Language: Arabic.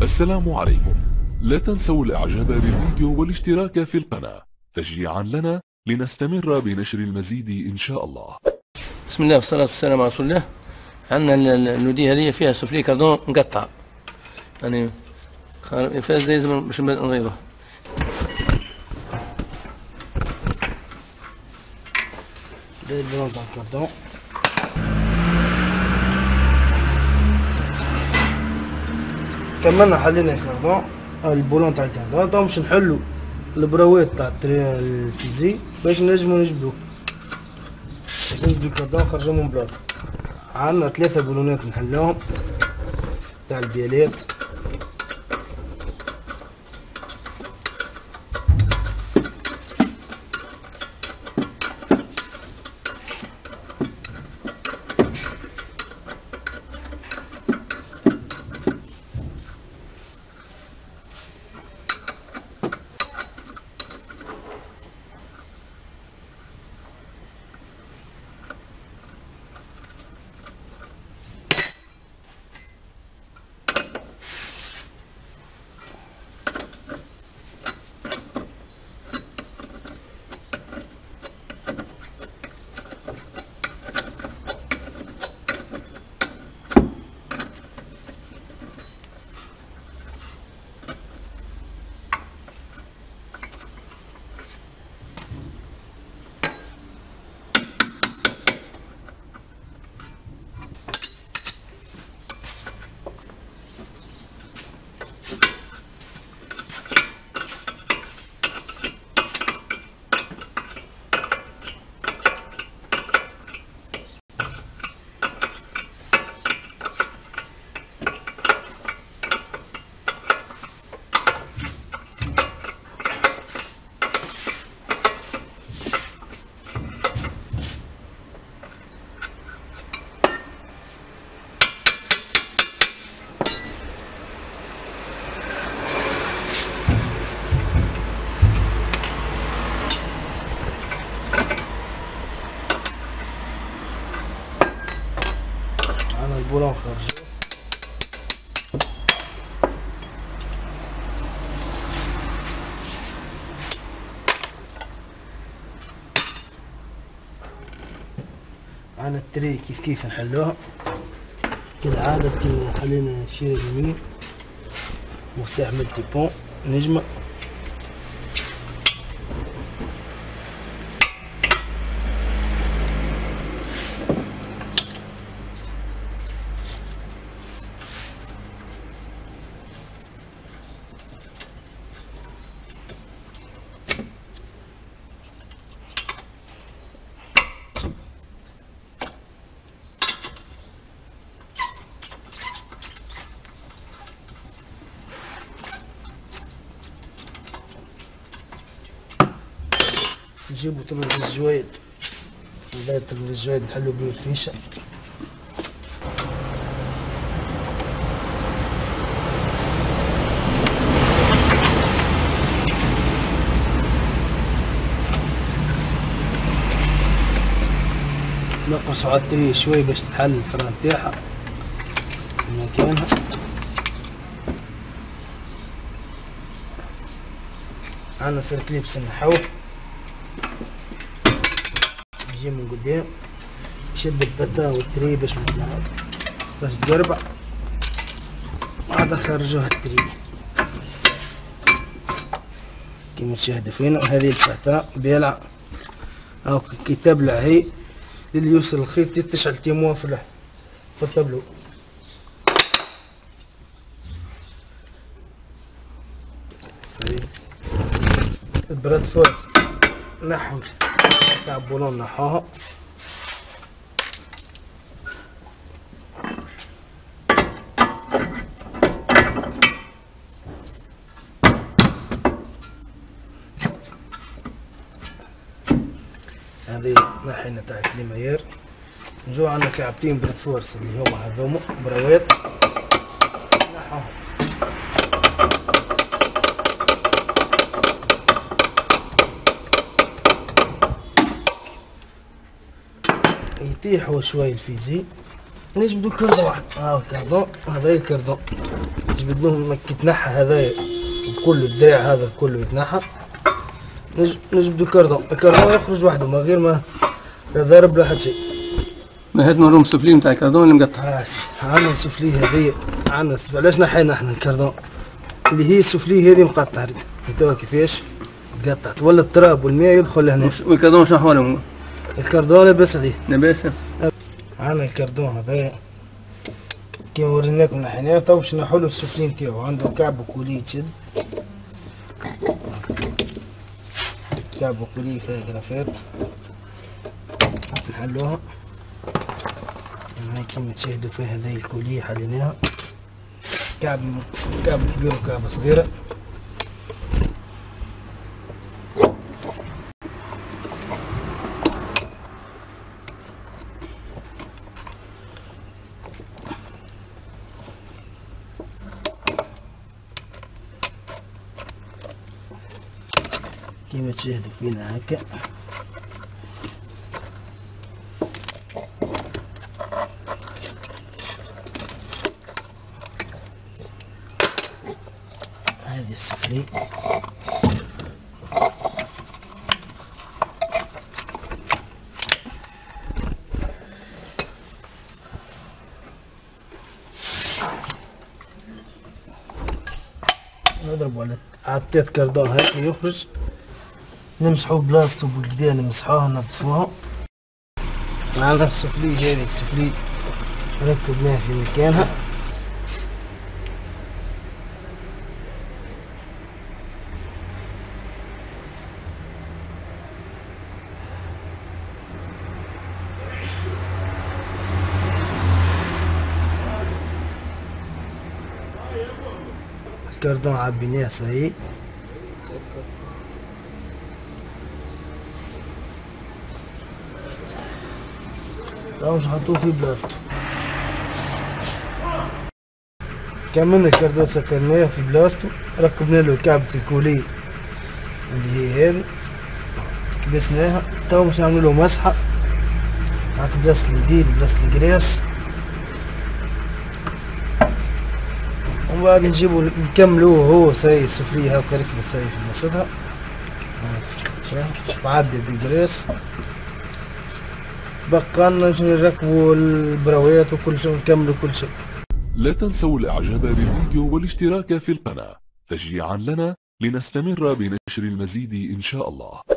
السلام عليكم. لا تنسوا الاعجاب بالفيديو والاشتراك في القناة تشجيعا لنا لنستمر بنشر المزيد ان شاء الله. بسم الله والصلاة والسلام على رسول الله. عندنا النودية هذه فيها سوفلي كاردون مقطع، يعني فاز لازم باش نغيره. ده البلون تاع الكاردون. كملنا حلينا الكاردون، البولون تاع الكاردون. تو باش نحلو البراويت تاع الفيزي باش نجمو نجبدو الكاردون نخرجو من بلاصتو. عندنا 3 بولونات نحلوهم تاع البيالات. البولون خرجو. عنا التري كيف نحلوها كالعادة. كي حلينا الشيرة اليمين مفتاح ملتي بون نجمة. نجيبو تلوج الجوايد، بداية تلوج الجوايد نحلو بيه الفيشة. نقصو على التري شوي باش تحل الفران تاعها في مكانها. عندنا سيركليبس نحوه يجي من قدام يشد البتا والتري باش متنعد باش تقربع. بعد خرجوها التري كيما تشاهدوا فينا. هذه البتا بيلعة او كي تبلع هي اللي يوصل الخيط تشعل تيموا في الطابلو. البراد فورس نحو تاع بولون نحوها. هذه ناحية تاع الكليماير. نجو عندنا كعبتين براد فورس اللي هما هذوما براوات نحوهم. يطيحوا شوي الفيزي نجبدو كردون واحد. الكردون هذا الكردون نجبدوه مك يتنحى هذايا بكل الدراع هذا كله يتنحى. نجبدو الكردون يخرج وحده من غير ما يضرب له حد شيء. ما هاد نورهم السفلي نتاع الكردون اللي مقطع. عندنا السفلي هذيا، عندنا السفلي. علاش نحينا احنا الكردون اللي هي السفلي هذه مقطعة توا كيفاش تقطعت ولا التراب والماء يدخل لهنا. والكردون شنو احوالهم؟ الكردون لاباس عليه. لاباس. عندنا الكردون هذايا كيما وريناكم نحيناه. تو باش نحولو السفلي نتاعو. عنده كعب وكولي تشد، كعب وكولي فيها غرافات نحلوها. هاي كيما تشاهدوا فيها هذايا الكولي حليناها، كعب كبير وكعب صغيرة. كيما تشاهدوا فينا هكا. هذه السفلي نضربوا على عبتات كردون هكا يخرج. نمسحوه بلاصتو بالكدا، نمسحوها ننظفوها. عندنا السفلي هذه السفلي ركبناها في مكانها. الكردون عبيناه صحيح. تو نحطوه في بلاصتو. كملنا الكردون سكرناه في بلاصتو. ركبنا له كعبة الكولي اللي هي هذه، كبسناها. تو باش نعملو له مسحة هاك بلاصة اليدين بلاصة القراص، ومن بعد نجيبو نكملوه هو ساي السفلية هاكا ركبت ساي في بلاصتها معبي بالقراص. بقى لنا نركبوا البراويات وكل شيء ونكملوا كل شيء. لا تنسوا الاعجاب بالفيديو والاشتراك في القناة تشجيعا لنا لنستمر بنشر المزيد ان شاء الله.